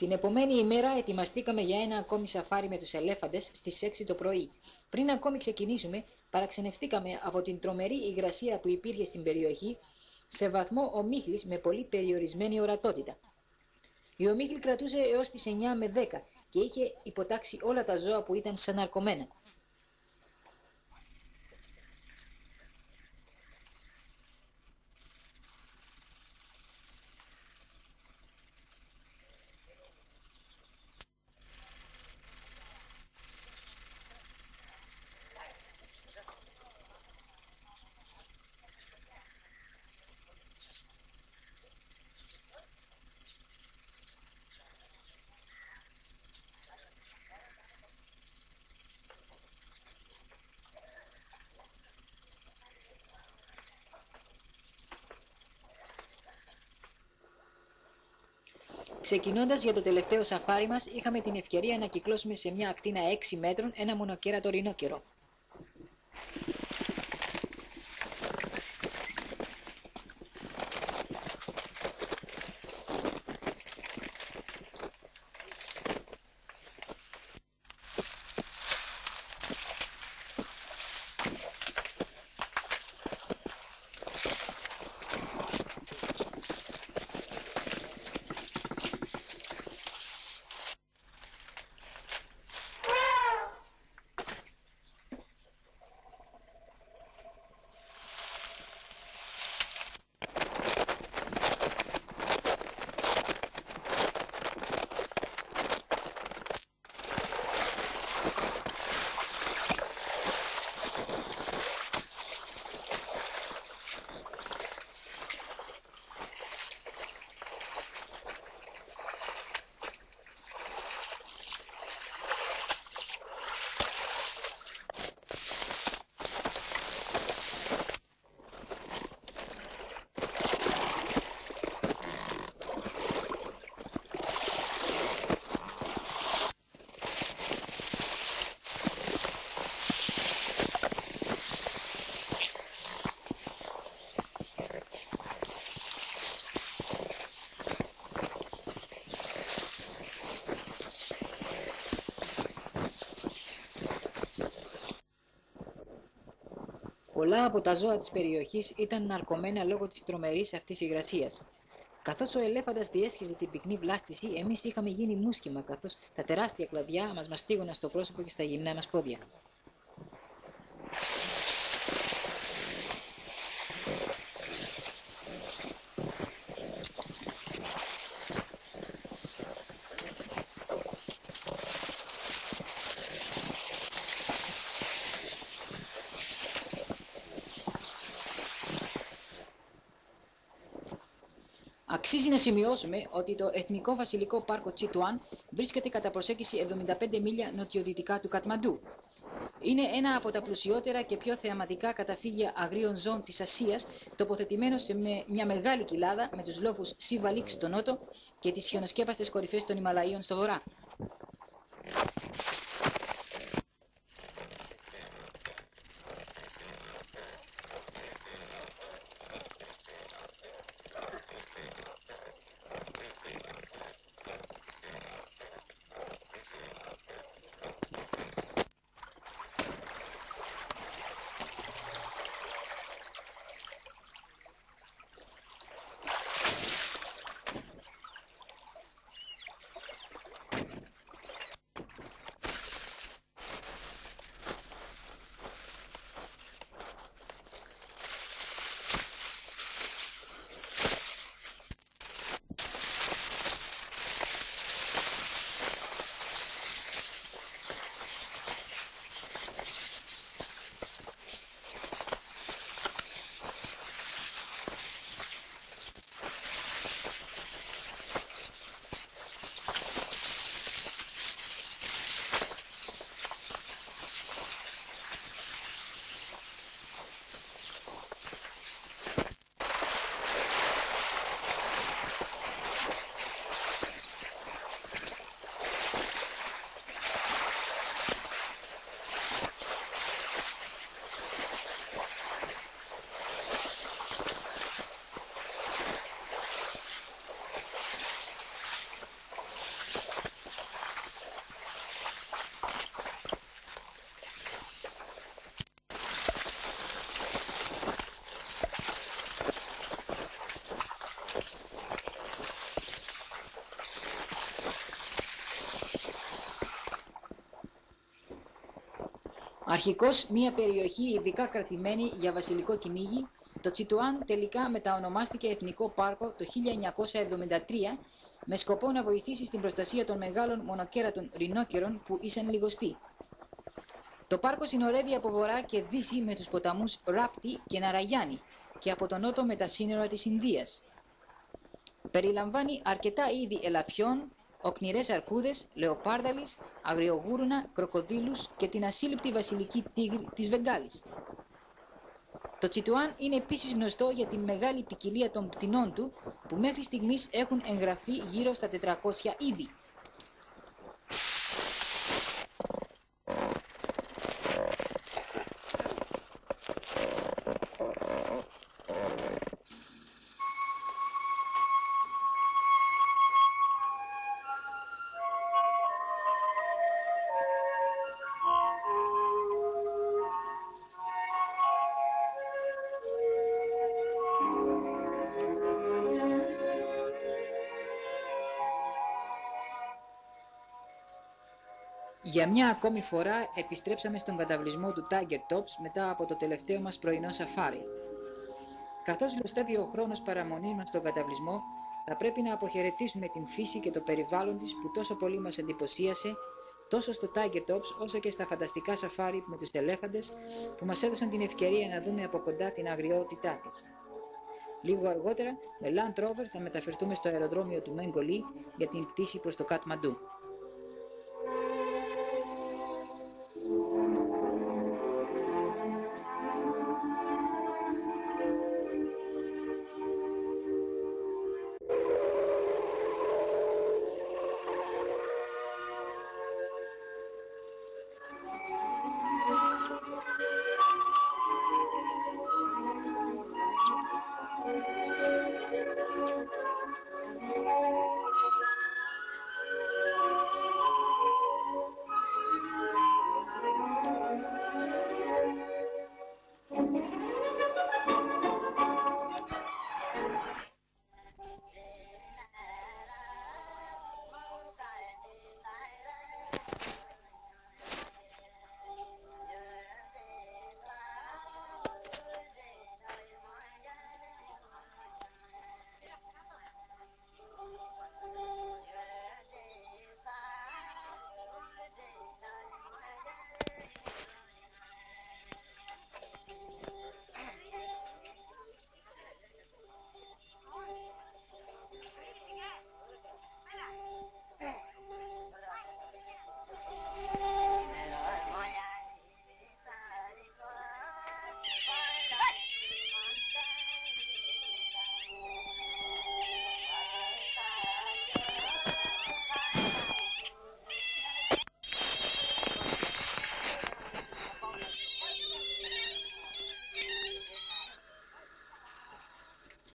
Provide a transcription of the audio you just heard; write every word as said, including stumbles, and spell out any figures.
Την επομένη ημέρα ετοιμαστήκαμε για ένα ακόμη σαφάρι με τους ελέφαντες στις έξι το πρωί. Πριν ακόμη ξεκινήσουμε, παραξενευτήκαμε από την τρομερή υγρασία που υπήρχε στην περιοχή, σε βαθμό ομίχλης με πολύ περιορισμένη ορατότητα. Η ομίχλη κρατούσε έως τις εννιά με δέκα και είχε υποτάξει όλα τα ζώα που ήταν σαν ναρκωμένα. Ξεκινώντας για το τελευταίο σαφάρι μας, είχαμε την ευκαιρία να κυκλώσουμε σε μια ακτίνα έξι μέτρων ένα μονοκέρατο ρινόκερο. Πολλά από τα ζώα της περιοχής ήταν ναρκωμένα λόγω της τρομερής αυτής υγρασίας. Καθώς ο ελέφαντας διέσχιζε την πυκνή βλάστηση, εμείς είχαμε γίνει μουσκεμα, καθώς τα τεράστια κλαδιά μας μαστίγωναν στο πρόσωπο και στα γυμνά μας πόδια. Αξίζει να σημειώσουμε ότι το Εθνικό Βασιλικό Πάρκο Τσιτουάν βρίσκεται κατά προσέγγιση εβδομήντα πέντε μίλια νοτιοδυτικά του Κατμαντού. Είναι ένα από τα πλουσιότερα και πιο θεαματικά καταφύγια αγρίων ζώων της Ασίας, τοποθετημένο σε μια μεγάλη κοιλάδα με τους λόφους Σίβαλικ στο νότο και τις χιονοσκέπαστες κορυφές των Ιμαλαίων στο βορρά. Αρχικώς μια περιοχή ειδικά κρατημένη για βασιλικό κυνήγι, το Τσιτουάν τελικά μεταονομάστηκε Εθνικό Πάρκο το χίλια εννιακόσια εβδομήντα τρία με σκοπό να βοηθήσει στην προστασία των μεγάλων μονοκέρατων ρινόκερων που ήσαν λιγοστοί. Το πάρκο συνορεύει από βορρά και δύση με τους ποταμούς Ράπτη και Ναραγιάννη και από τον νότο με τα σύνορα της Ινδίας. Περιλαμβάνει αρκετά είδη ελαφιών, οκνηρές αρκούδες, λεοπάρδαλης, αγριογούρουνα, κροκοδίλους και την ασύλληπτη βασιλική τίγρη της Βεγγάλης. Το Τσιτουάν είναι επίσης γνωστό για την μεγάλη ποικιλία των πτηνών του που μέχρι στιγμής έχουν εγγραφεί γύρω στα τετρακόσια είδη. Για μια ακόμη φορά επιστρέψαμε στον καταβλισμό του Tiger Tops μετά από το τελευταίο μας πρωινό σαφάρι. Καθώς λουστεύει ο χρόνος παραμονής μας στον καταβλισμό, θα πρέπει να αποχαιρετήσουμε την φύση και το περιβάλλον της που τόσο πολύ μας εντυπωσίασε, τόσο στο Tiger Tops όσο και στα φανταστικά σαφάρι με τους ελέφαντες που μας έδωσαν την ευκαιρία να δούμε από κοντά την αγριότητά της. Λίγο αργότερα, με Land Rover θα μεταφερθούμε στο αεροδρόμιο του Μενγκολή για την πτήση προς το Κατμαντού.